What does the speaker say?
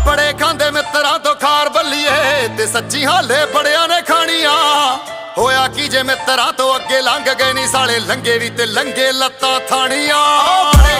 बड़े खांदे मित्रां तो खार बल्लीए ते सच्ची हाले बड़ियां ने खानियां। होया की जे मित्रां तो अगे लंघ गए नी साले लंघे भी ते लंघे लत्तां थानियां।